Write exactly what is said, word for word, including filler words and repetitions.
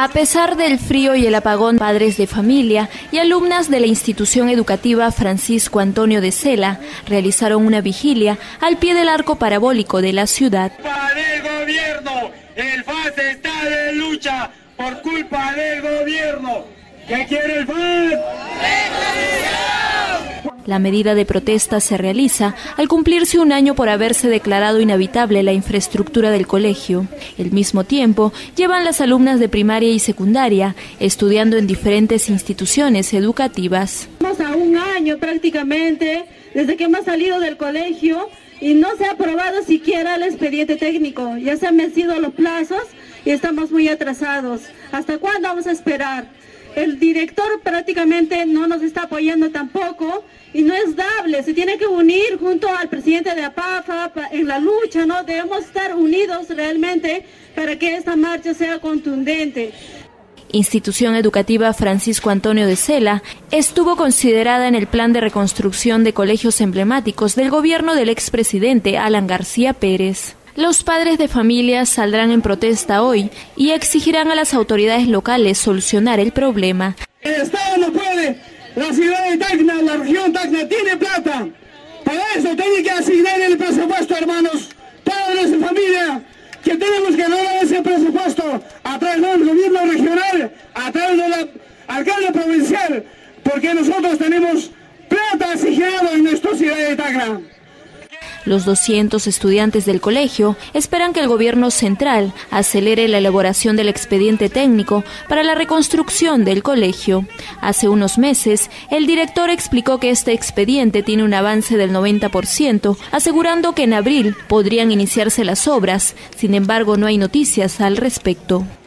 A pesar del frío y el apagón, padres de familia y alumnas de la institución educativa Francisco Antonio de Sela realizaron una vigilia al pie del arco parabólico de la ciudad. Por culpa del gobierno, el F A S está de lucha por culpa del gobierno. ¿Qué quiere el F A S? La medida de protesta se realiza al cumplirse un año por haberse declarado inhabitable la infraestructura del colegio. Al mismo tiempo, llevan las alumnas de primaria y secundaria, estudiando en diferentes instituciones educativas. Estamos a un año prácticamente desde que hemos salido del colegio y no se ha aprobado siquiera el expediente técnico. Ya se han vencido los plazos y estamos muy atrasados. ¿Hasta cuándo vamos a esperar? El director prácticamente no nos está apoyando tampoco y no es dable, se tiene que unir junto al presidente de APAFA en la lucha, ¿no? Debemos estar unidos realmente para que esta marcha sea contundente. Institución Educativa Francisco Antonio de Sela estuvo considerada en el plan de reconstrucción de colegios emblemáticos del gobierno del expresidente Alan García Pérez. Los padres de familia saldrán en protesta hoy y exigirán a las autoridades locales solucionar el problema. El Estado no puede, la ciudad de Tacna, la región Tacna tiene plata. Para eso tiene que asignar el presupuesto, hermanos. Toda nuestra familia, que tenemos que lograr ese presupuesto a través del gobierno regional, a través del alcalde provincial, porque nosotros tenemos plata asignada en nuestra ciudad de Tacna. Los doscientos estudiantes del colegio esperan que el gobierno central acelere la elaboración del expediente técnico para la reconstrucción del colegio. Hace unos meses, el director explicó que este expediente tiene un avance del noventa por ciento, asegurando que en abril podrían iniciarse las obras. Sin embargo, no hay noticias al respecto.